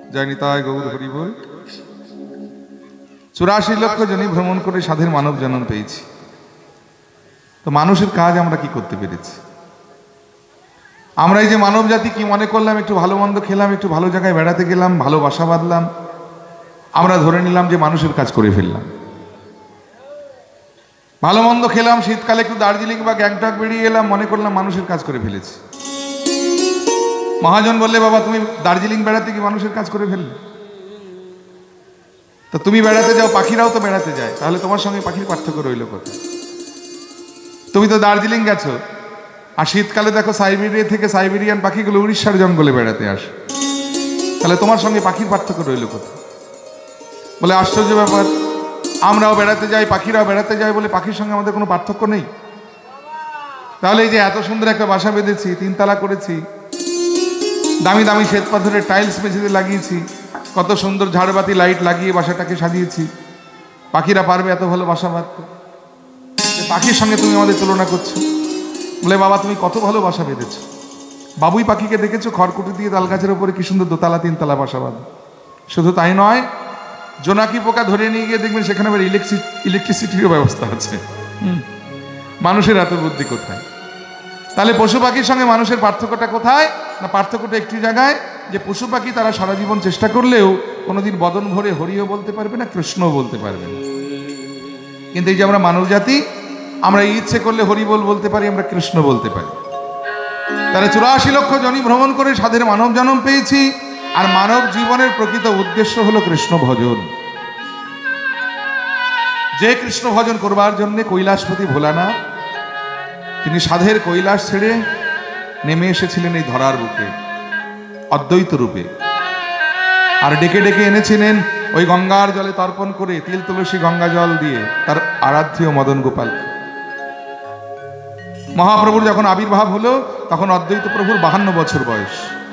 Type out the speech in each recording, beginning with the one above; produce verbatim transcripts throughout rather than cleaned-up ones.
জয় নিতাই গৌর হরি বল। চুরাশি লক্ষ জনি ভ্রমণ করে সাধের মানব জন্ম পেয়েছি। তো মানুষের কাজ আমরা কি করতে পেরেছি? আমরা এই যে মানব জাতি কি মনে করলাম, একটু ভালো মন্দ খেলাম, একটু ভালো জায়গায় বেড়াতে গেলাম, ভালো বাসা বাঁধলাম, আমরা ধরে নিলাম যে মানুষের কাজ করে ফেললাম। ভালো মন্দ খেলাম, শীতকালে একটু দার্জিলিং বা গ্যাংটক বেরিয়ে এলাম, মনে করলাম মানুষের কাজ করে ফেলেছি। মহাজন বললে, বাবা তুমি দার্জিলিং বেড়াতে কি মানুষের কাজ করে ফেললে? তো তুমি বেড়াতে যাও, পাখিরাও তো বেড়াতে যায়, তাহলে তোমার সঙ্গে পাখির পার্থক্য রইল কোথায়? তুমি তো দার্জিলিং গেছো, আর শীতকালে দেখো সাইবেরিয়া থেকে সাইবেরিয়ান পাখিগুলো উড়িষ্যার জঙ্গলে বেড়াতে আসে, তাহলে তোমার সঙ্গে পাখির পার্থক্য রইল কোথায়? বলে আশ্চর্য ব্যাপার, আমরাও বেড়াতে যাই, পাখিরাও বেড়াতে যায়, বলে পাখির সঙ্গে আমাদের কোনো পার্থক্য নেই? তাহলে এই যে এত সুন্দর একটা বাসা বেঁধেছি, তিনতলা করেছি, দামি দামি শ্বেত পাথরের টাইলস মেঝেতে লাগিয়েছি, কত সুন্দর ঝাড়বাতি লাইট লাগিয়ে বাসাটাকে সাজিয়েছি, পাখিরা পারবে এত ভালো বাসা বাঁধতে? পাখির সঙ্গে তুমি আমাদের তুলনা করছো? বলে বাবা তুমি কত ভালো বাসা বেঁধেছো। বাবুই পাখিকে দেখেছো খড়কুটি দিয়ে তাল গাছের উপরে কি সুন্দর দোতলা তিনতলা বাসা বাঁধে। শুধু তাই নয়, জোনাকি পোকা ধরে নিয়ে গিয়ে দেখবেন সেখানে আবার ইলেকট্রিক ইলেকট্রিসিটিরও ব্যবস্থা আছে। মানুষের এত বুদ্ধি কোথায়? তাহলে পশু পাখির সঙ্গে মানুষের পার্থক্যটা কোথায়? না, পার্থক্যটা একটি জায়গায়, যে পশু পাখি তারা সারা জীবন চেষ্টা করলেও কোনোদিন বদন ভরে হরিও বলতে পারবে না, কৃষ্ণও বলতে পারবে না। কিন্তু এই যে আমরা মানব জাতি, আমরা ইচ্ছে করলে হরি বল বলতে পারি, আমরা কৃষ্ণ বলতে পারি। তাহলে চুরাশি লক্ষ জনি ভ্রমণ করে সাধের মানব জন্ম পেয়েছি, আর মানব জীবনের প্রকৃত উদ্দেশ্য হলো কৃষ্ণ ভজন। যে কৃষ্ণ ভজন করবার জন্য কৈলাসপতি ভোলানাথ তিনি সাধের কৈলাস ছেড়ে নেমে এসেছিলেন এই ধরার বুকে অদ্বৈত রূপে, আর ডেকে ডেকে এনেছিলেন ওই গঙ্গার জলে তর্পণ করে, তিল তুলসী গঙ্গা জল দিয়ে তার আরাধ্য মদন গোপালকে। মহাপ্রভুর যখন আবির্ভাব হলো তখন অদ্বৈত প্রভুর বাহান্ন বছর বয়স।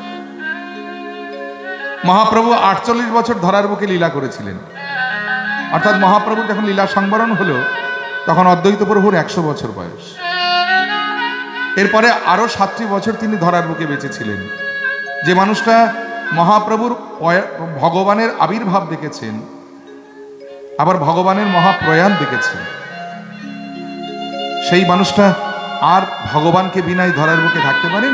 মহাপ্রভু আটচল্লিশ বছর ধরার বুকে লীলা করেছিলেন, অর্থাৎ মহাপ্রভুর যখন লীলা সংবরণ হলো তখন অদ্বৈত প্রভুর একশো বছর বয়স। এরপরে আরো সাতটি বছর তিনি ধরার বুকে বেঁচেছিলেন। যে মানুষটা মহাপ্রভুর ভগবানের আবির্ভাব দেখেছেন, আবার ভগবানের মহাপ্রয়াণ দেখেছেন, সেই মানুষটা আর ভগবানকে বিনাই ধরার বুকে থাকতে পারেন?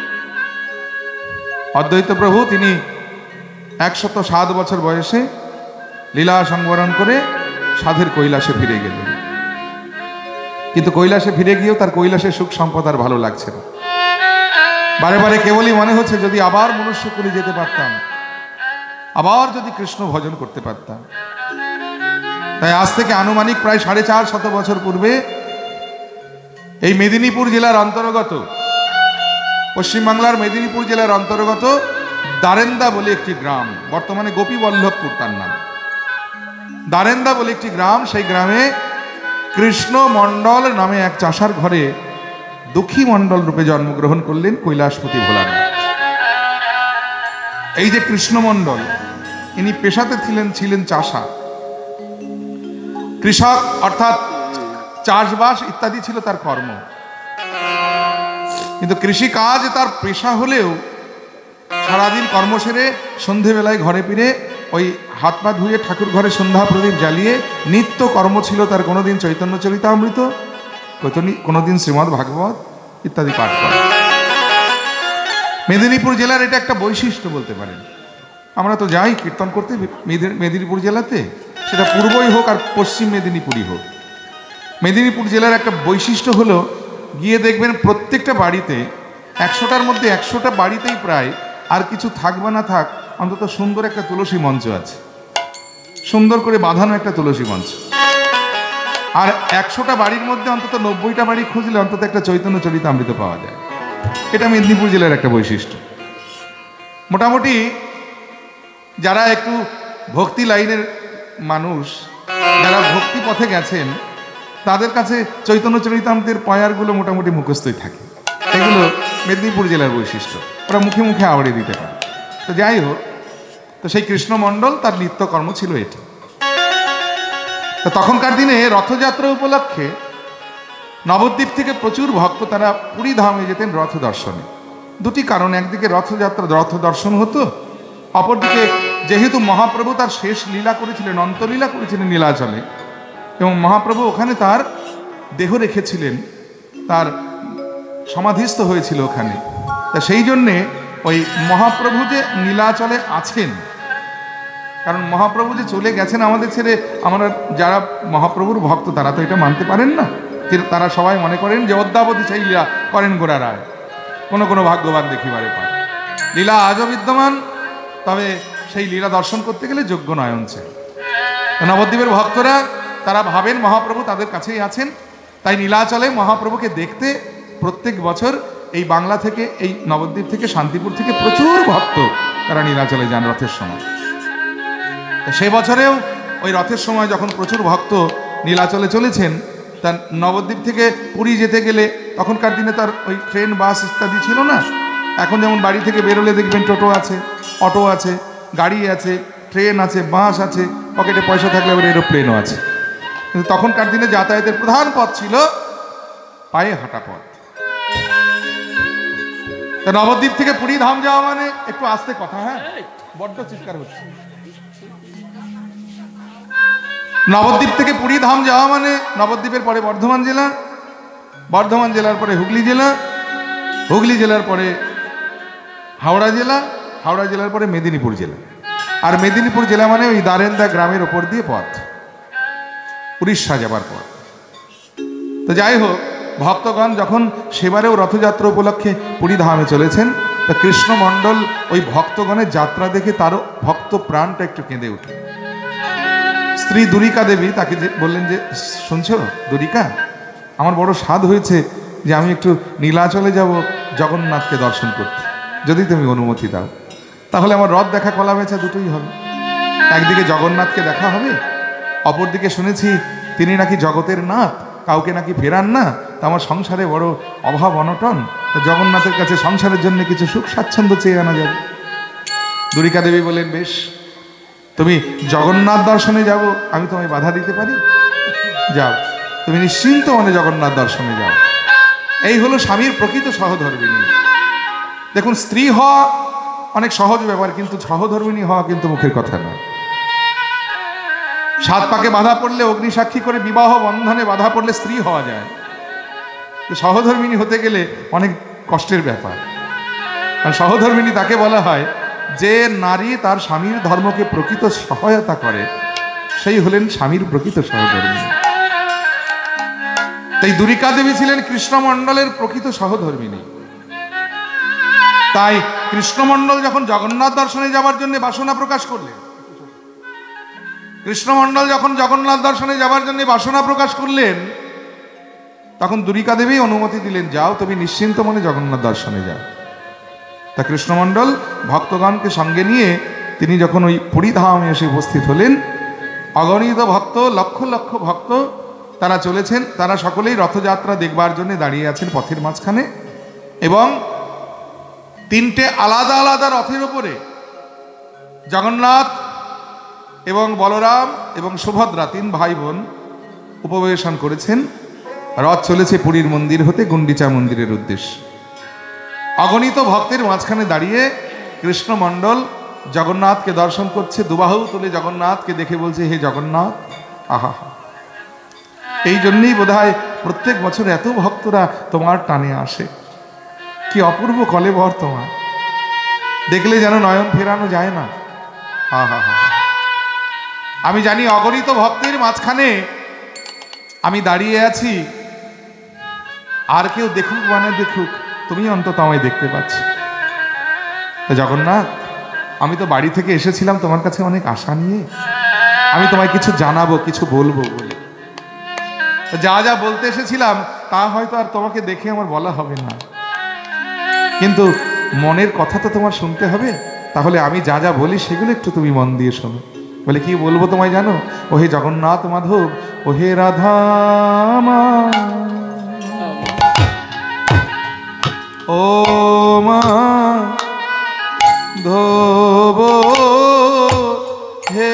অদ্বৈত প্রভু তিনি একশত সাত বছর বয়সে লীলা সংবরণ করে সাধের কৈলাসে ফিরে গেলেন। কিন্তু কৈলাসে ফিরে গিয়েও তার কৈলাসের সুখ সম্পদ আর ভালো লাগছে না। বারে বারে কেবলই মনে হচ্ছে যদি আবার মনুষ্যকুলে যেতে পারতাম, আবার যদি কৃষ্ণ ভজন করতে পারতাম। তাই আজ থেকে আনুমানিক প্রায় সাড়ে চার শত বছর পূর্বে এই মেদিনীপুর জেলার অন্তর্গত, পশ্চিমবাংলার মেদিনীপুর জেলার অন্তর্গত দারেন্দা বলে একটি গ্রাম, বর্তমানে গোপীবল্লভপুর তার নাম, দারেন্দা বলে একটি গ্রাম, সেই গ্রামে কৃষ্ণ মণ্ডল নামে এক চাষার ঘরে দুঃখী মণ্ডল রূপে জন্মগ্রহণ করলেন কৈলাসপতি ভোলানাথ। এই যে কৃষ্ণ মণ্ডল, ইনি পেশাতে ছিলেন ছিলেন চাষা, কৃষক, অর্থাৎ চাষবাস ইত্যাদি ছিল তার কর্ম। কিন্তু কৃষিকাজ তার পেশা হলেও সারাদিন কর্ম সেরে সন্ধেবেলায় ঘরে ফিরে ওই হাত পা ধুয়ে ঠাকুর ঘরে সন্ধ্যা প্রদীপ জ্বালিয়ে নিত্য কর্ম ছিল তার। কোনোদিন চৈতন্য চরিতামৃত, কোনোদিন শ্রীমদ্ ভাগবত ইত্যাদি পাঠ করা। মেদিনীপুর জেলার এটা একটা বৈশিষ্ট্য বলতে পারেন। আমরা তো যাই কীর্তন করতে মেদিনীপুর জেলাতে, সেটা পূর্বই হোক আর পশ্চিম মেদিনীপুরই হোক। মেদিনীপুর জেলার একটা বৈশিষ্ট্য হলো, গিয়ে দেখবেন প্রত্যেকটা বাড়িতে, একশোটার মধ্যে একশোটা বাড়িতেই প্রায়, আর কিছু থাক বা না থাক, অন্তত সুন্দর একটা তুলসী মঞ্চ আছে, সুন্দর করে বাঁধানো একটা তুলসী মঞ্চ। আর একশোটা বাড়ির মধ্যে অন্তত নব্বইটা বাড়ি খুঁজলে অন্তত একটা চৈতন্য চরিতামৃত পাওয়া যায়। এটা মেদিনীপুর জেলার একটা বৈশিষ্ট্য। মোটামুটি যারা একটু ভক্তি লাইনের মানুষ, যারা ভক্তি পথে গেছেন, তাদের কাছে চৈতন্য চরিতামৃতের পয়ারগুলো মোটামুটি মুখস্থই থাকে। এগুলো মেদিনীপুর জেলার বৈশিষ্ট্য, ওরা মুখে মুখে আওড়ে দিতে পারে। তো যাই হোক, তো সেই কৃষ্ণমণ্ডল তার নিত্যকর্ম ছিল এটা। তো তখনকার দিনে রথযাত্রা উপলক্ষে নবদ্বীপ থেকে প্রচুর ভক্ত তারা পুরী ধামে যেতেন রথ দর্শনে। দুটি কারণ, একদিকে রথযাত্রা রথ দর্শন হতো, অপরদিকে যেহেতু মহাপ্রভু তার শেষ লীলা করেছিলেন, অন্তলীলা করেছিলেন নীলাচলে, এবং মহাপ্রভু ওখানে তার দেহ রেখেছিলেন, তার সমাধিস্থ হয়েছিল ওখানে, তা সেই জন্যে ওই মহাপ্রভু যে নীলাচলে আছেন, কারণ মহাপ্রভু যে চলে গেছেন আমাদের ছেড়ে, আমরা যারা মহাপ্রভুর ভক্ত তারা তো এটা মানতে পারেন না। তারা সবাই মনে করেন যে অদ্যাবধি সেই লীলা করেন গোরা রায়, কোনো কোনো ভাগ্যবান দেখিবারে পায়। লীলা আজও বিদ্যমান, তবে সেই লীলা দর্শন করতে গেলে যোগ্য নয়ন চাই। নবদ্বীপের ভক্তরা তারা ভাবেন মহাপ্রভু তাদের কাছেই আছেন, তাই নীলাচলে মহাপ্রভুকে দেখতে প্রত্যেক বছর এই বাংলা থেকে, এই নবদ্বীপ থেকে, শান্তিপুর থেকে প্রচুর ভক্ত তারা নীলাচলে যান রথের সময়। সে বছরেও ওই রথের সময় যখন প্রচুর ভক্ত নীলাচলে চলেছেন, তা নবদ্বীপ থেকে পুরী যেতে গেলে তখনকার দিনে তার ওই ট্রেন বাস ইত্যাদি ছিল না। এখন যেমন বাড়ি থেকে বেরোলে দেখবেন টোটো আছে, অটো আছে, গাড়ি আছে, ট্রেন আছে, বাস আছে, পকেটে পয়সা থাকলে আবার এরোপ্লেনও আছে। কিন্তু তখনকার দিনে যাতায়াতের প্রধান পথ ছিল পায়ে হাঁটা পথ। তা নবদ্বীপ থেকে পুরী ধাম যাওয়া মানে, একটু আস্তে কথা, হ্যাঁ বড্ড চিৎকার হচ্ছে। নবদ্বীপ থেকে পুরী ধাম যাওয়া মানে নবদ্বীপের পরে বর্ধমান জেলা, বর্ধমান জেলার পরে হুগলি জেলা, হুগলি জেলার পরে হাওড়া জেলা, হাওড়া জেলার পরে মেদিনীপুর জেলা, আর মেদিনীপুর জেলা মানে ওই দারেন্দা গ্রামের ওপর দিয়ে পথ, উড়িষ্যা যাবার পথ। তো যাই হোক, ভক্তগণ যখন সেবারেও রথযাত্রা উপলক্ষে পুরী ধামে চলেছেন, তা কৃষ্ণমণ্ডল ওই ভক্তগণের যাত্রা দেখে তারও ভক্ত প্রাণটা একটু কেঁদে উঠে। স্ত্রী দুরিকা দেবী তাকে যে বললেন যে, শুনছো দুরিকা, আমার বড় স্বাদ হয়েছে যে আমি একটু নীলাচলে যাব জগন্নাথকে দর্শন করতে, যদি তুমি অনুমতি দাও, তাহলে আমার রথ দেখা কলা বেচা দুটোই হবে। একদিকে জগন্নাথকে দেখা হবে, অপরদিকে শুনেছি তিনি নাকি জগতের নাথ, কাউকে নাকি ফেরান না, তা আমার সংসারে বড় অভাব অনটন, তা জগন্নাথের কাছে সংসারের জন্য কিছু সুখ স্বাচ্ছন্দ্য চেয়ে আনা যাবে। দুরিকা দেবী বলেন, বেশ, তুমি জগন্নাথ দর্শনে যাব, আমি তোমায় বাধা দিতে পারি? যাও, তুমি নিশ্চিন্ত মনে জগন্নাথ দর্শনে যাও। এই হলো স্বামীর প্রকৃত সহধর্মিনী। দেখুন, স্ত্রী হওয়া অনেক সহজ ব্যাপার, কিন্তু সহধর্মিনী হওয়া কিন্তু মুখের কথা না। সাত পাকে বাধা পড়লে, অগ্নিসাক্ষী করে বিবাহ বন্ধনে বাধা পড়লে স্ত্রী হওয়া যায়, সহধর্মিনী হতে গেলে অনেক কষ্টের ব্যাপার। আর সহধর্মিনী তাকে বলা হয় যে নারী তার স্বামীর ধর্মকে প্রকৃত সহায়তা করে, সেই হলেন স্বামীর প্রকৃত সহধর্মিনী। তাই দুরিকা দেবী ছিলেন কৃষ্ণমণ্ডলের প্রকৃত সহধর্মিনী। তাই কৃষ্ণমণ্ডল যখন জগন্নাথ দর্শনে যাবার জন্য বাসনা প্রকাশ করলেন, কৃষ্ণমণ্ডল যখন জগন্নাথ দর্শনে যাবার জন্য বাসনা প্রকাশ করলেন, তখন দুরিকা দেবী অনুমতি দিলেন, যাও, তুমি নিশ্চিন্ত মনে জগন্নাথ দর্শনে যাও। তা কৃষ্ণমণ্ডল ভক্তগণকে সঙ্গে নিয়ে তিনি যখন ওই পুরী ধামে এসে উপস্থিত হলেন, অগণিত ভক্ত, লক্ষ লক্ষ ভক্ত তারা চলেছেন, তারা সকলেই রথযাত্রা দেখবার জন্য দাঁড়িয়ে আছেন পথের মাঝখানে, এবং তিনটে আলাদা আলাদা রথের উপরে জগন্নাথ এবং বলরাম এবং সুভদ্রা তিন ভাই বোন উপবেশন করেছেন। রথ চলেছে পুরীর মন্দির হতে গুন্ডিচা মন্দিরের উদ্দেশ্যে। অগণিত ভক্তের মাঝখানে দাঁড়িয়ে কৃষ্ণমণ্ডল জগন্নাথকে দর্শন করছে, দুবাহু তুলে জগন্নাথকে দেখে বলছে, হে জগন্নাথ, আহা, এই জন্যই বোধহয় প্রত্যেক বছর এত ভক্তরা তোমার টানে আসে। কি অপূর্ব কলেবর তোমার, দেখলে যেন নয়ন ফেরানো যায় না। হা হা হা আমি জানি অগণিত ভক্তের মাঝখানে আমি দাঁড়িয়ে আছি, আর কেউ দেখুক বা না দেখুক, তুমি অন্তত আমায় দেখতে পাচ্ছ। জগন্নাথ, আমি তো বাড়ি থেকে এসেছিলাম তোমার কাছে অনেক আশা নিয়ে, আমি তোমায় কিছু জানাবো, কিছু বলবো বলে। যা যা বলতে এসেছিলাম তা হয়তো আর তোমাকে দেখে আমার বলা হবে না, কিন্তু মনের কথা তো তোমার শুনতে হবে। তাহলে আমি যা যা বলি সেগুলো একটু তুমি মন দিয়ে শোনো। বলে, কি বলবো তোমায় জানো? ওহে জগন্নাথ মাধব, ওহে রাধা মা, ও মা ধব হে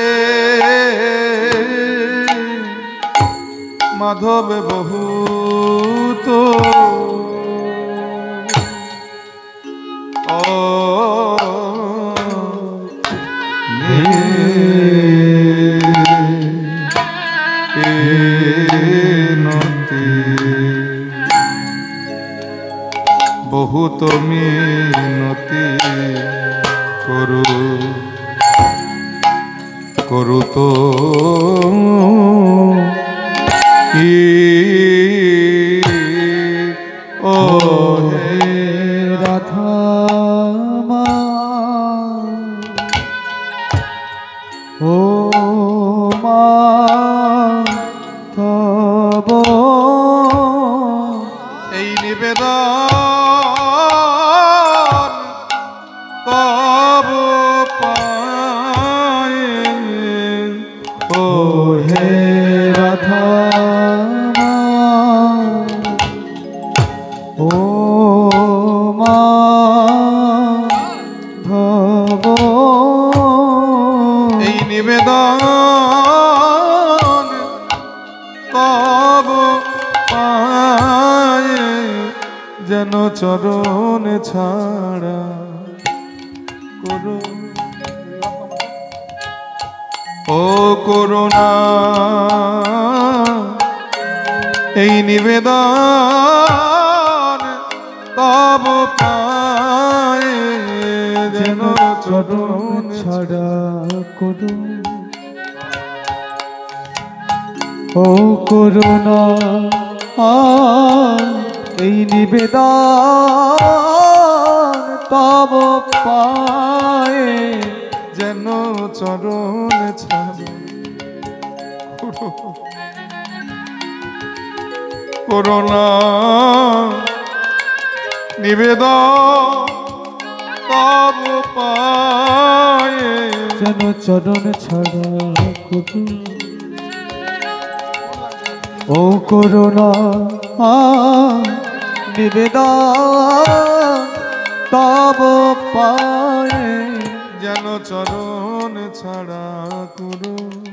মাধব বহুত ও বহুত মিনতি করু করু তো ই ও হে রাধা মা ও মা তব এই নিবেদন তব পায়ে ও হে রাধা মা ও মা ভব এই নিবেদন তব পায়ে যেন চরণ ছাড়া করো ও করুণা এই নিবেদন তব পায়ে যেন চরণ ছাড়া করু ও করুণা এই নিবেদন তব পায়ে যেন চরণ ছাড়া করো করুণা নিবেদন তব পায়ে যেন চরণ ছাড়া করু ও করুণা নিবেদন তব পায়ে যেন চরণ ছাড়া করো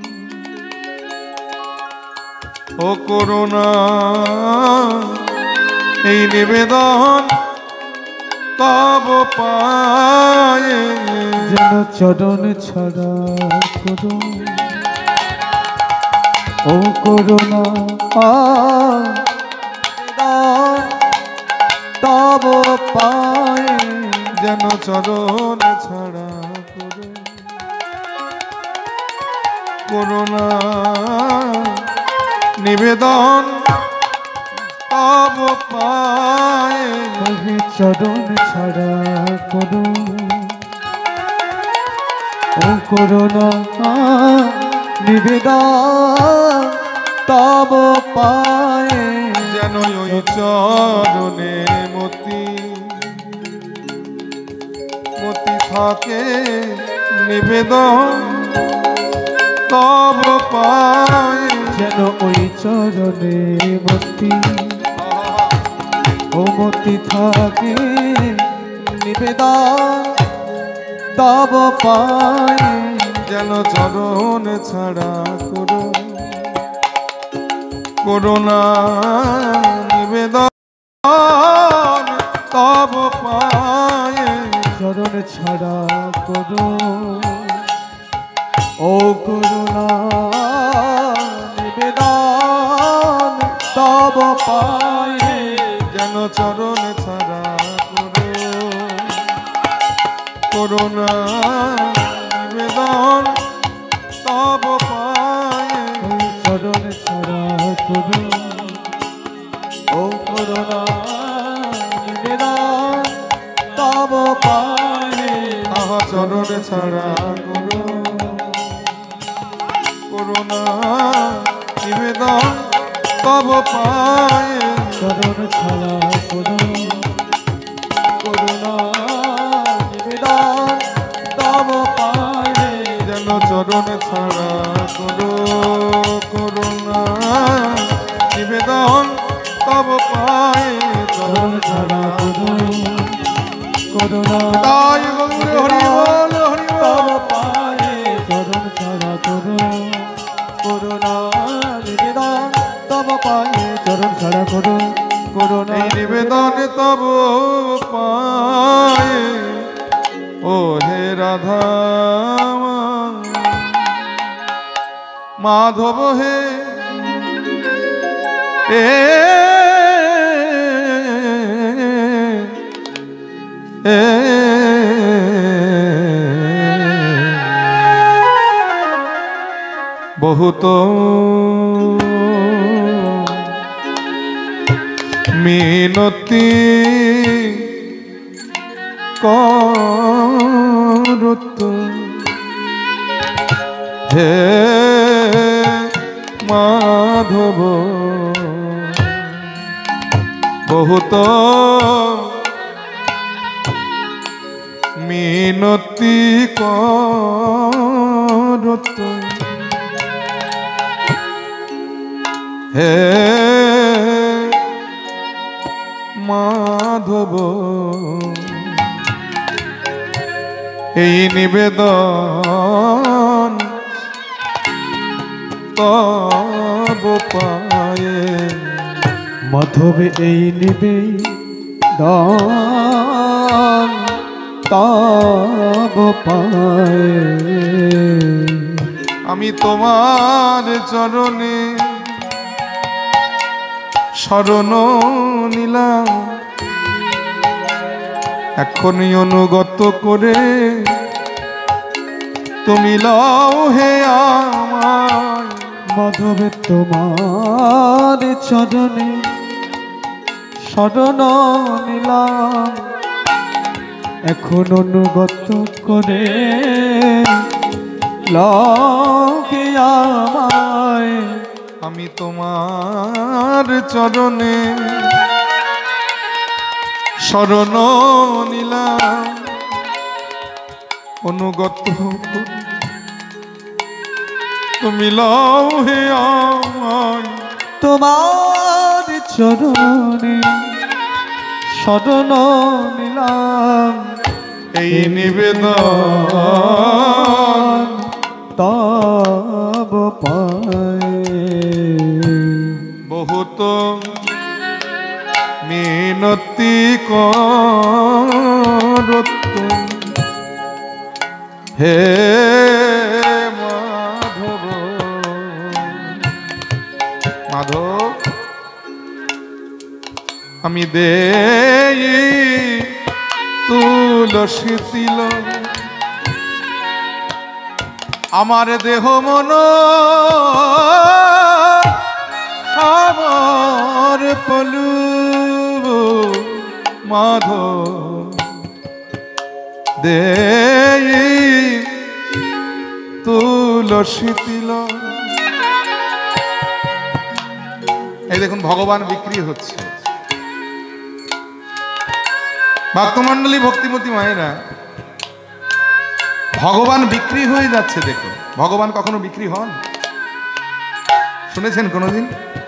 ও করুণা এই নিবেদন তব পায়ে যেন চরণ ছাড়া করু ও করুণা তব পায়ে যেন চরণ ছাড়া করো করুণা নিবেদন তব পায়ে চরণ ছাড়া করু ও করুণা নিবেদন তব পায়ে যেন ওই চরণে মতি মতি থাকে নিবেদন তব পায়ে যেন ওই চরণে মতি ও মতি থাকে নিবেদন তব পায়ে যেন চরণ ছাড়া করো করুণা নিবেদন তব পায়ে চরণ ছাড়া করো ও করুণা নিবেদন তব পায়ে যেন চরণ ছাড়া করো করুণা নিবেদন তব পায়ে চরণ ছাড়া করো ও করুণা নিবেদন তব পায়ে আহা চরণ ছাড়া করো করুণা নিবেদন তব পায়ে চরণ ছাড়া করো করুণা নিবেদন তব পায়ে যেন চরণ ছাড়া করো করুণা নিবেদন তব পায়ে চরণ ছাড়া করো করুণা তাই গৌরে হরি বল হরি তব বল পায়ে চরণ ছাড়া করো করুণা নিবেদন তব পায়ে চরণ ছাড়া করো করুণা এই নিবেদন তব পায়ে ও হে রাধা মাধব হে এ বহুত মিনতি করত হে মাধব বহুত মিনতি করত হে মাধব এই নিবেদন তব পায়ে মাধব এই নিবে দান তব পায়ে আমি তোমার চরণে শরণ নিলাম এখনই অনুগত করে তুমি লও হে আমায় মাধব তোমার চরণে শরণ নিলাম এখন অনুগত করে লকে আমায় আমি তোমার চরণে শরণ নিলাম অনুগত করে তুমি লও হে আমায় তোমার চরণে শরণ নিলাম এই নিবেদন তব পায়ে বহুত মিনতি করত হে মাধব মাধব আমি দেই তুলসী তিল আমার দেহ মন আমার পলু মাধব দেই তুলসী তিল এই দেখুন ভগবান বিক্রি হচ্ছে ভক্তমণ্ডলী ভক্তিমতী মায়েরা ভগবান বিক্রি হয়ে যাচ্ছে দেখুন ভগবান কখনো বিক্রি হন শুনেছেন কোনোদিন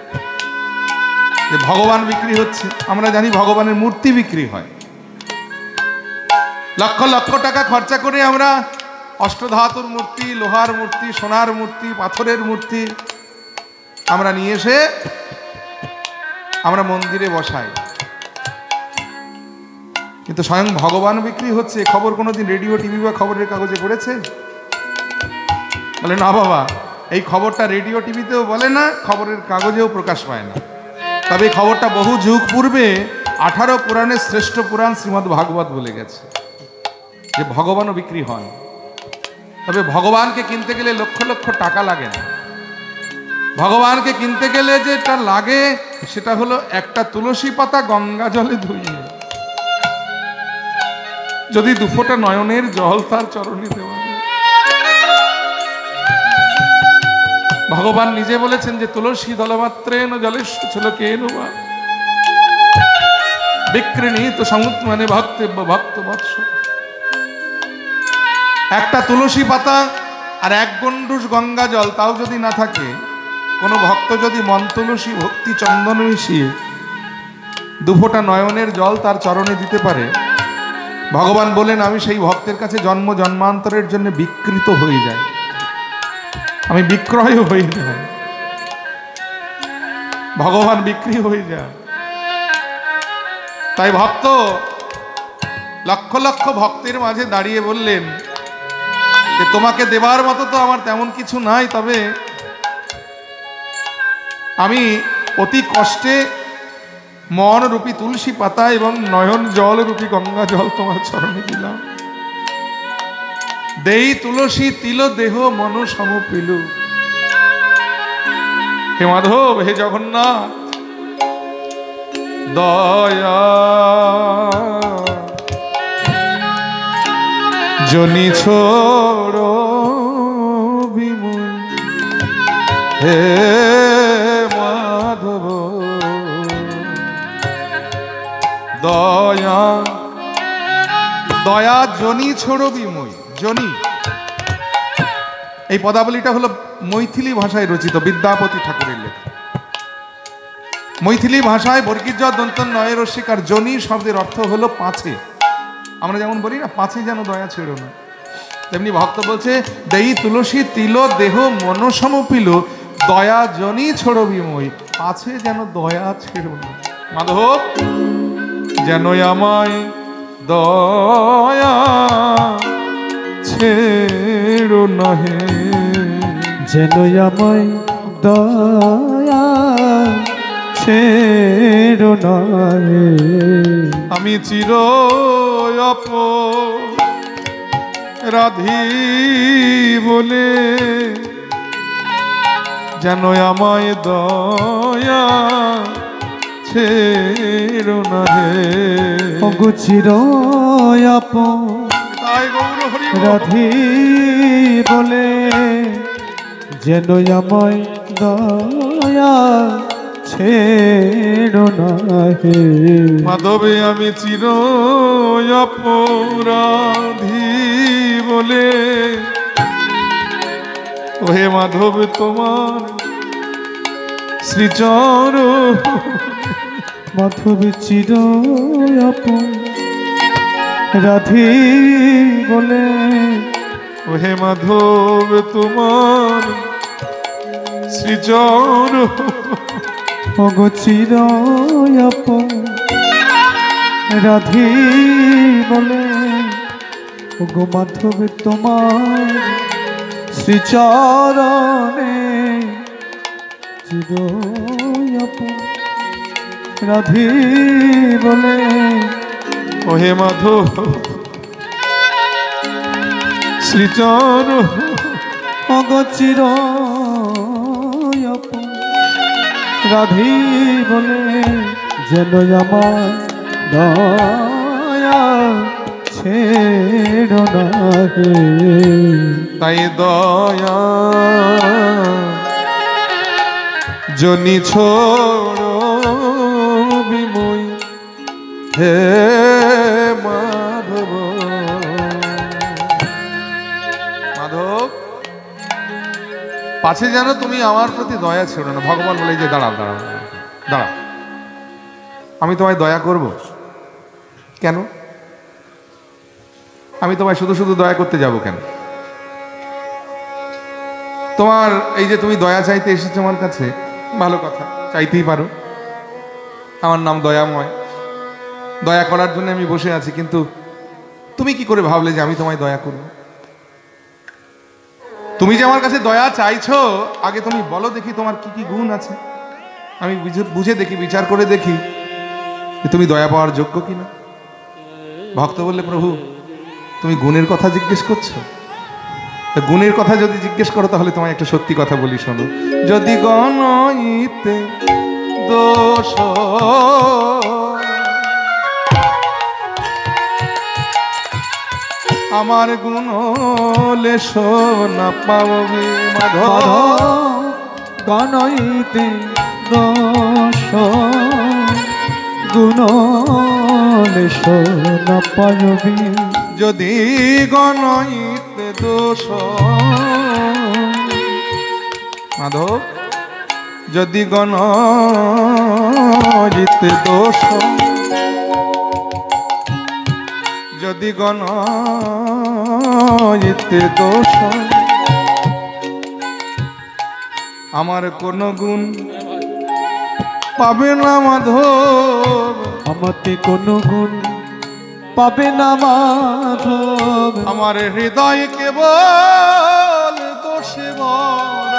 যে ভগবান বিক্রি হচ্ছে আমরা জানি ভগবানের মূর্তি বিক্রি হয় লক্ষ লক্ষ টাকা খরচা করে আমরা অষ্টধাতুর মূর্তি লোহার মূর্তি সোনার মূর্তি পাথরের মূর্তি আমরা নিয়ে এসে আমরা মন্দিরে বসাই কিন্তু স্বয়ং ভগবান বিক্রি হচ্ছে খবর কোনোদিন রেডিও টিভি বা খবরের কাগজে পড়েছেন বলে না বাবা এই খবরটা রেডিও টিভিতেও বলে না খবরের কাগজেও প্রকাশ পায় না তবে এই খবরটা বহু যুগ পূর্বে আঠারো পুরাণের শ্রেষ্ঠ পুরাণ শ্রীমদ্ ভাগবত বলে গেছে যে ভগবানও বিক্রি হন তবে ভগবানকে কিনতে গেলে লক্ষ লক্ষ টাকা লাগে না ভগবানকে কিনতে গেলে যেটা লাগে সেটা হলো একটা তুলসী পাতা গঙ্গা জলে ধুইয়ে যদি দুফোঁটা নয়নের জল তার চরণে দেওয়া যায়। ভগবান নিজে বলেছেন যে তুলসী দলমাত্রেন জলেশ্বল কেন বা বিক্রিণীত সমুত্মানে ভক্তব্য ভক্ত বৎস একটা তুলসী পাতা আর এক গণ্ডুষ গঙ্গা জল তাও যদি না থাকে কোনো ভক্ত যদি মন তুলসী ভক্তি চন্দন মিশিয়ে দুফোঁটা নয়নের জল তার চরণে দিতে পারে ভগবান বলেন আমি সেই ভক্তের কাছে জন্ম জন্মান্তরের জন্য বিকৃত হয়ে যাই আমি বিক্রয় হয়ে যাই ভগবান বিক্রি হয়ে যায় তাই ভক্ত লক্ষ লক্ষ ভক্তের মাঝে দাঁড়িয়ে বললেন যে তোমাকে দেবার মতো তো আমার তেমন কিছু নাই তবে আমি অতি কষ্টে মন রূপী তুলসী পাতা এবং নয়ন জল রূপী গঙ্গা জল তোমার চরণে দিলাম দেই তুলসী তিল দেহ মন সম পিলু হে মাধব, হে জগন্নাথ, দয়া জনি ছোড়ো বিমুল, হে মাধব দয়া দয়া জনি ছোড়ো বিমুল। জনি এই পদাবলীটা হলো মৈথিলি ভাষায় রচিত, বিদ্যাপতি ঠাকুরের লেখা। মৈথিলি ভাষায় বর্গীর জ দন্ত নয় রসিক আর জনি শব্দের অর্থ হলো পাছে। আমরা যেমন বলি না, পাছে যেন দয়া ছেড়ো না, তেমনি ভক্ত বলছে দেই তুলসী তিল দেহ মন সমপিল, দয়া জনি ছোড়ো বিময়, পাছে যেন দয়া ছেড়ো না। মাধব যেন আমায় দয়া ছেড়ো না, হে যেন আমায় দয়া ছেড়ো না, হে আমি চির অপরাধী বলে, যেন আমায় দয়া ছেড়ো না, হে ওগো চির অপরাধী বলে, যেন আমায় দয়া ছেড়ো না, হে মাধবে আমি চির অপরাধী বলে, ওহে মাধব তোমার শ্রীচর, মাধব চির অপরাধী বলে, ওহে মাধব তোমার শ্রীচর, ওগো চির অপরাধী বলে, ওগো মাধব তোমার শ্রীচরণে চির অপরাধী বলে, ওহে মাধব শ্রীচর, ওগো চির অপরাধী বলে, যেন আমার দয়া ছেড়ো না, হে তাই দয়া জনি ছোড়ো বিময়, হে মাধব। মাধব পাছে যেন তুমি আমার প্রতি দয়া ছেড়ো না। ভগবান বলে যে দাঁড়াও দাঁড়াও দাঁড়াও, আমি তোমায় দয়া করব কেন? আমি তোমায় শুধু শুধু দয়া করতে যাব কেন? তোমার এই যে তুমি দয়া চাইতে এসেছো আমার কাছে, ভালো কথা, চাইতেই পারো। আমার নাম দয়াময়, দয়া করার জন্য আমি বসে আছি। কিন্তু তুমি কি করে ভাবলে যে আমি তোমায় দয়া করব? তুমি যে আমার কাছে দয়া চাইছো, আগে তুমি বলো দেখি তোমার কি কি গুণ আছে, আমি বুঝে দেখি, বিচার করে দেখি যে তুমি দয়া পাওয়ার যোগ্য কিনা। ভক্ত বললে প্রভু তুমি গুণের কথা জিজ্ঞেস করছো? গুণের কথা যদি জিজ্ঞেস করো তাহলে তোমায় একটা সত্যি কথা বলি, শোনো। যদি গণইতে দোষ আমার গুণ লেশ না পাবি, মাধব গণইতে দোষ গুণ লেশ না পাবি, যদি গণইতে দোষ, মাধব যদি গণইতে দোষ, যদি গণইতে দোষ আমার কোন গুণ পাবে না মাধব, আমাতে কোন গুণ পাবে না মাধব, আমার হৃদয় কেবল দোষে ভরা,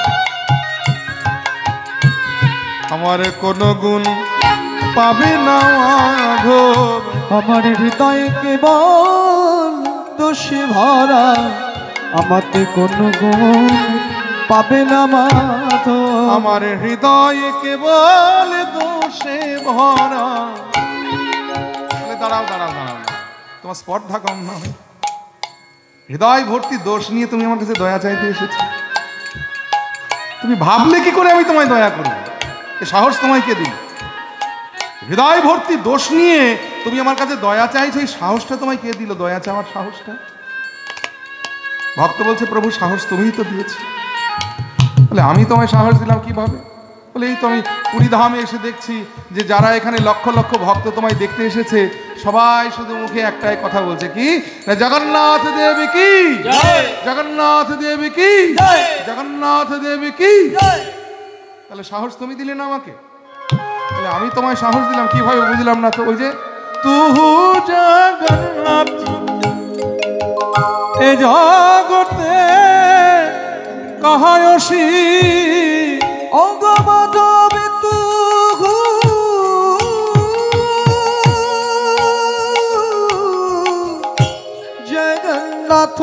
আমার কোন গুণ পাবে না মাধব, আমার হৃদয় কেবল দোষে ভরা, আমাতে কোন গুণ পাবে না মাধব, আমার হৃদয় কেবল দোষে ভরা। দাঁড়াও দাঁড়াও দাঁড়াও, তোমার স্পর্ধা কম নয়। হৃদয় ভর্তি দোষ নিয়ে তুমি আমার কাছে দয়া চাইতে এসেছো। তুমি ভাবলে কি করে আমি তোমায় দয়া করব? এ সাহস তোমায় কে দিল? হৃদয় ভর্তি দোষ নিয়ে তুমি আমার কাছে দয়া চাইছো, এই সাহসটা তোমায় কে দিল? দয়া চাওয়ার সাহসটা? ভক্ত বলছে, প্রভু সাহস তুমিই তো দিয়েছো। বলে আমি তোমায় সাহস দিলাম কিভাবে? বলে এই তো আমি পুরীধামে এসে দেখছি যে যারা এখানে লক্ষ লক্ষ ভক্ত তোমায় দেখতে এসেছে, সবাই শুধু মুখে একটাই কথা বলছে, কি না জগন্নাথ দেবী কি, জগন্নাথ দেবী কি, জগন্নাথ দেবী কি। তাহলে সাহস তুমি দিলে না আমাকে? তাহলে আমি তোমায় সাহস দিলাম কিভাবে বুঝলাম না তো। ওই যে তুহু জগন্নাথ এ জগতে কাহায়সী অঙ্গ মাধবে তুহু জগন্নাথ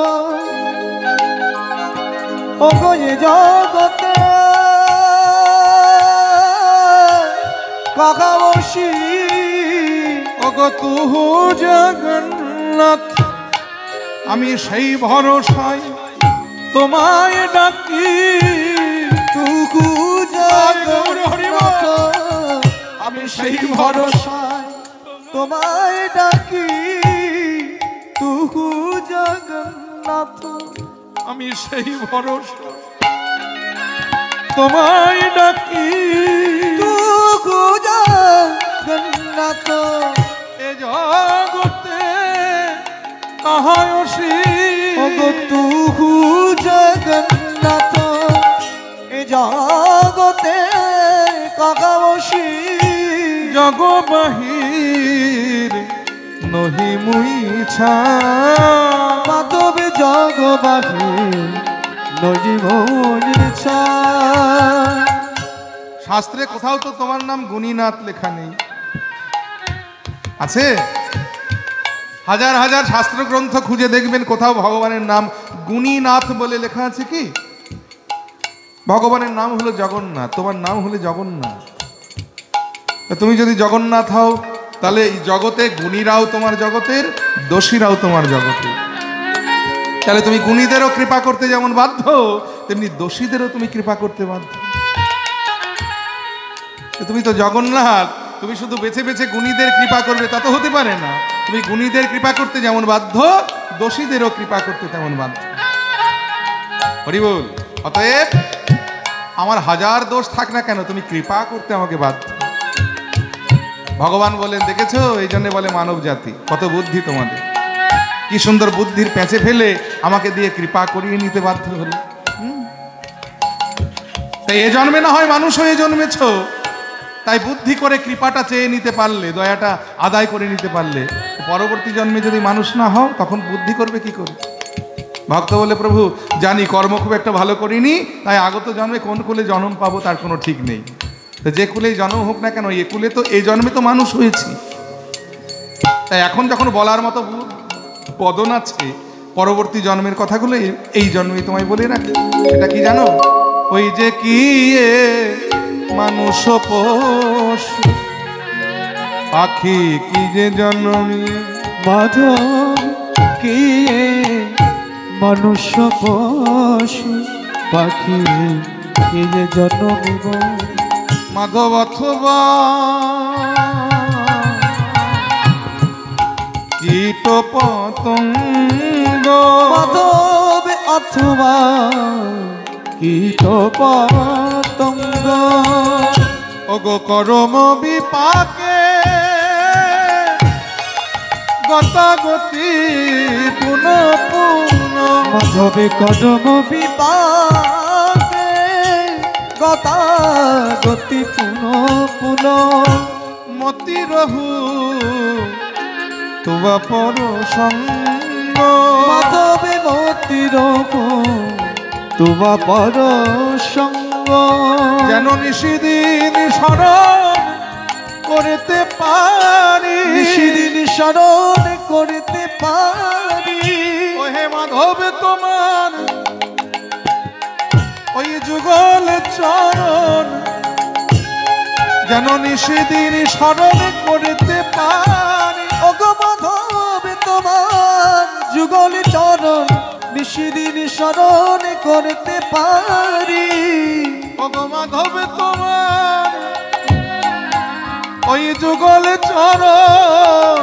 অঙ্গ এ জগতে কাহায়সী অগ তুহু জগন্নাথ। আমি সেই ভরসায় তোমায় ডাকি তুহু জগন্নাথ। আমি সেই ভরসায় তোমায় ডাকি তুহু জগন্নাথ। আমি সেই ভরসা তোমায় ডাকি তুহু জগন্নাথ। এ জগতে কাহায়সী ওগো তুহু জগন্নাথ এ জগতে কাহায়সী জগবাহির নহি মুই ছা। মাধবে জগবাহির নহি মুই ছা। শাস্ত্রে কোথাও তো তোমার নাম গুণীনাথ লেখা নেই। আছে? হাজার হাজার শাস্ত্র গ্রন্থ খুঁজে দেখবেন কোথাও ভগবানের নাম গুণীনাথ বলে লেখা আছে কি? ভগবানের নাম হলো জগন্নাথ, তোমার নাম হলো জগন্নাথ। তুমি যদি জগন্নাথ হও তাহলে এই জগতে গুণীরাও তোমার জগতের, দোষীরাও তোমার জগতে। তাহলে তুমি গুণীদেরও কৃপা করতে যেমন বাধ্য, তেমনি দোষীদেরও তুমি কৃপা করতে বাধ্য। তুমি তো জগন্নাথ, তুমি শুধু বেছে বেছে গুণীদের কৃপা করবে তা তো হতে পারে না। তুমি গুণীদের কৃপা করতে যেমন বাধ্য, দোষীদেরও কৃপা করতে তেমন বাধ্য। হরি বল। অতএব আমার হাজার দোষ থাক না কেন, তুমি কৃপা করতে আমাকে বাধ্য। ভগবান বলেন, দেখেছো, এই জন্য বলে মানব জাতি কত বুদ্ধি তোমাদের। কি সুন্দর বুদ্ধির প্যাঁচে ফেলে আমাকে দিয়ে কৃপা করিয়ে নিতে বাধ্য হলো। তাই এ জন্মে না হয় মানুষ হয়ে জন্মেছ, তাই বুদ্ধি করে কৃপাটা চেয়ে নিতে পারলে, দয়াটা আদায় করে নিতে পারলে, পরবর্তী জন্মে যদি মানুষ না হও তখন বুদ্ধি করবে কি করে? ভক্ত বলে, প্রভু জানি কর্ম খুব একটা ভালো করিনি, তাই আগত জন্মে কোন কুলে জন্ম পাবো তার কোনো ঠিক নেই। তো যে কুলেই জন্ম হোক না কেন, এ কুলে তো এই জন্মে তো মানুষ হয়েছি। তাই এখন যখন বলার মতো বদন আছে, পরবর্তী জন্মের কথাগুলো এই জন্মে তোমায় বলে রাখি। সেটা কি জানো? ওই যে কি এ মানুষ পশু পাখি কি যে জন্মে, মাধব কি মনুষ্য পশু পাখি কি যে জন্মিব। মাধব অথবা কীট পতঙ্গ, মাধব অথবা কীট পতঙ্গ। ওগো করম বিপাকে গতাগতি পুনঃ পুনঃ। মাধবে কদম বিপাকে গতাগতি পুনঃ পুনঃ। মতি রহু তুবা পর সঙ্গ। মাধবে মতির তুবা পর সঙ্গ। যেন নিশিদিন স্মরণ করতে পারি, নিশিদিন স্মরণ করতে পারি। ও হে মাধব তোমার ওই যুগ যুগল চরণ যেন নিষেদিন স্মরণ করতে পারি। ওগো মাধব তোমার যুগল চরণ নিশিদিন স্মরণ করতে পারি। ওগো মাধব তোমার ওই যুগল চরণ,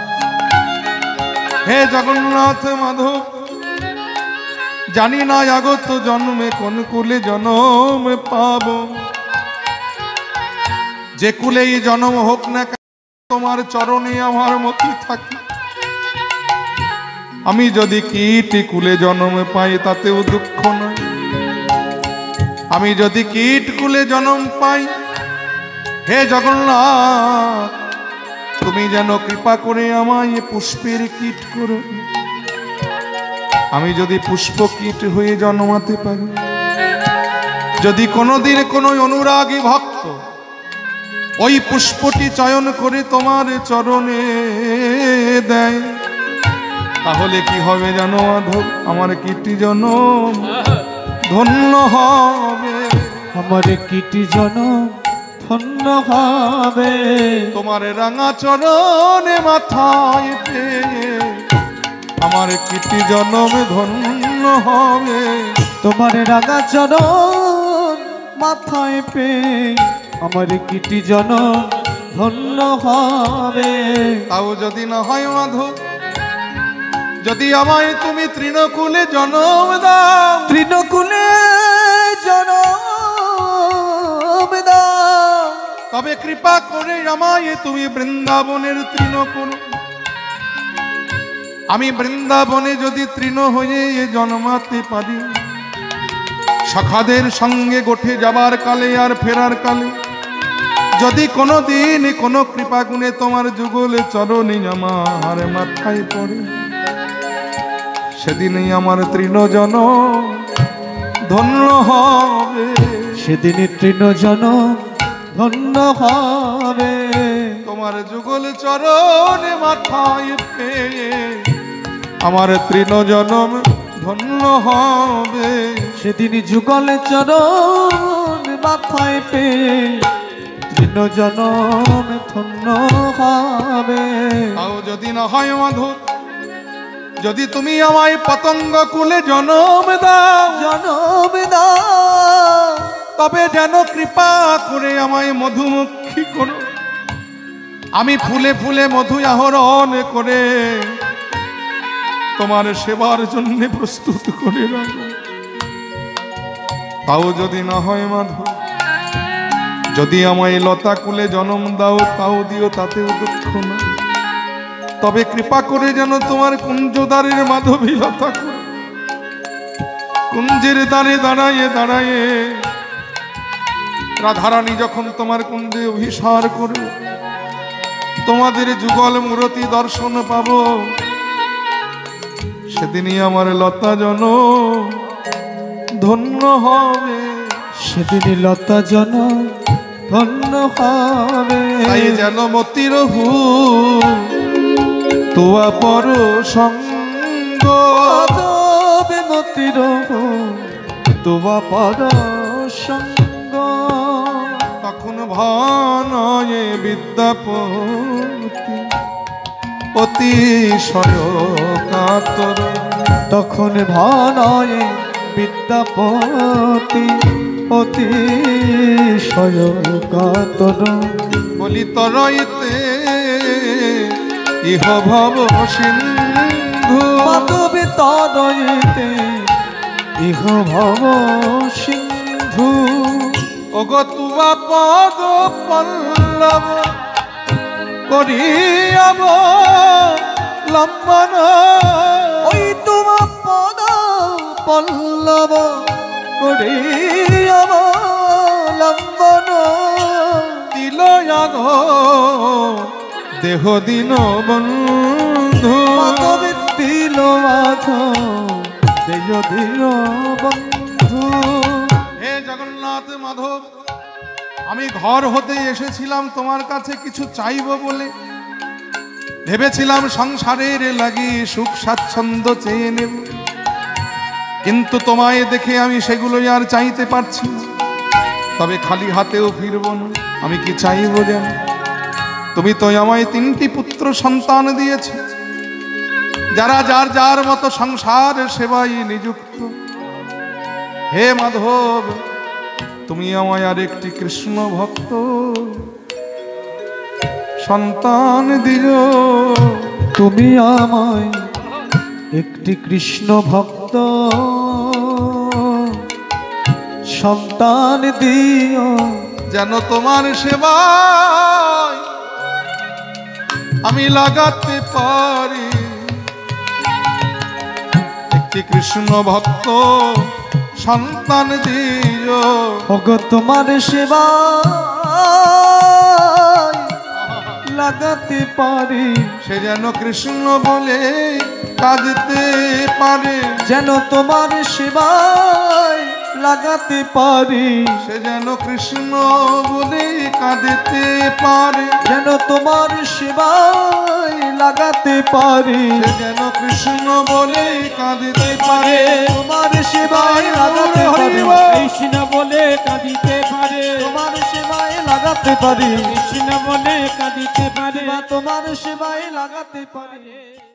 হে জগন্নাথ মাধব জানি না আগত জন্মে কোন কুলে জন্ম পাব, যে কুলেই জন্ম হোক না কেন তোমার চরণে আমার মতি থাকে। আমি যদি কীট কুলে জন্ম পাই তাতেও দুঃখ নয়, আমি যদি কীট কুলে জন্ম পাই হে জগন্নাথ তুমি যেন কৃপা করে আমায় পুষ্পের কীট করো। আমি যদি পুষ্প কীট হয়ে জন্মাতে পারি, যদি কোনোদিন কোনো অনুরাগী ভক্ত ওই পুষ্পটি চয়ন করে তোমার চরণে দেয়, তাহলে কি হবে জানো মাধব? আমার কীর্তি জনম ধন্য হবে, আমার কীর্তি জনম ধন্য হবে। তোমার রাঙা চরণে মাথায় পেয়ে আমার কীর্তি জনম ধন্য হবে। তোমার রাঙা চরণ মাথায় পেয়ে আমার কীর্তি জনম ধন্য হবে। তাও যদি না হয় মাধব, যদি আমায় তুমি তৃণকুলে জন্ম দাও, তৃণকুলে জনম দাও, তবে কৃপা করে আমায় তুমি বৃন্দাবনের তৃণ করো। আমি বৃন্দাবনে যদি তৃণ হয়ে জন্মাতে পারি, সখাদের সঙ্গে গোঠে যাবার কালে আর ফেরার কালে যদি কোনো দিন কোনো কৃপা গুণে তোমার যুগলে চরণে আমার মাথায় পড়ে, সেদিনই আমার তৃণ জন ধন্য হবে। সেদিনই তৃণ জন ধন্য হবে। তোমার যুগল চরণে মাথায় পেয়ে আমার তৃণ জনম ধন্য হবে। সেদিনই যুগল চরণ মাথায় পেয়ে তৃণ জনম ধন্য হবে। তাও যদি না হয় মাধব, যদি তুমি আমায় পতঙ্গ কুলে জনম দাও, জনম দাও, তবে যেন কৃপা করে আমায় মধুমক্ষী করো। আমি ফুলে ফুলে মধু আহরণ করে তোমার সেবার জন্য প্রস্তুত করে রাখো। তাও যদি না হয় মাধব, যদি আমায় লতা কুলে জন্ম দাও তাও দিও, তাতেও দুঃখ না। তবে কৃপা করে যেন তোমার কুঞ্জদ্বারের মাধবী লতা করো। কুঞ্জের দ্বারে দাঁড়ায়ে দাঁড়ায়ে রাধারানী যখন তোমার কুঞ্জে অভিসার করবে, তোমাদের যুগল মূরতি দর্শন পাব, সেদিনই আমার লতা জন ধন্য হবে। সেদিনই লতা জন ধন্য হবে। তাই যেন মতির হু তোয়া পর সঙ্গ, তবে মতির তোবা পর সঙ্গ, তখন ভনয়ে বিদ্যাপতি অতিশয় কাতর। তখন ভনয়ে বিদ্যাপতি অতিশয় কাতর। বলি তরইতে ইহ ভব সিন্ধু, মাধবী তরইতে ইহ ভব সিন্ধু। ওগো তুবা পদ পল্লব করিয়াব লম্বন, ওই তোমার পদ পল্লব করিয়াব লম্বন। দিল আগো দেহ দিন বন্ধু, মাধবী দিল মাধ দেহ দিল বন্ধু। হে জগন্নাথ মাধব, আমি ঘর হতে এসেছিলাম তোমার কাছে কিছু চাইব বলে। ভেবেছিলাম সংসারের লাগি সুখ স্বাচ্ছন্দ্য চেয়ে নেব, কিন্তু তোমায় দেখে আমি সেগুলোই আর চাইতে পারছি না। তবে খালি হাতেও ফিরব না। আমি কি চাইব যেন, তুমি তো আমায় তিনটি পুত্র সন্তান দিয়েছ, যারা যার যার মতো সংসার সেবায় নিযুক্ত। হে মাধব, তুমি আমায় আর একটি কৃষ্ণ ভক্ত সন্তান দিও। তুমি আমায় একটি কৃষ্ণ ভক্ত সন্তান দিও, যেন তোমার সেবায় আমি লাগাতে পারি। একটি কৃষ্ণ ভক্ত সন্তান দিও। ওগো তোমার সেবা লাগাতে পারি, সে যেন কৃষ্ণ বলে কাঁদতে পারে। যেন তোমার সেবায় লাগাতে পারি, সে যেন কৃষ্ণ বলে কাঁদতে পারে। যেন তোমার সেবায় লাগাতে পারি, সে যেন কৃষ্ণ বলে কাঁদতে পারে। তোমার সেবায় লাগাতে পারি, কৃষ্ণ বলে কাঁদিতে পারে, তোমার সেবায় লাগাতে পারি, কৃষ্ণ বলে কাঁদিতে পারে, তোমার সেবায় লাগাতে পারি।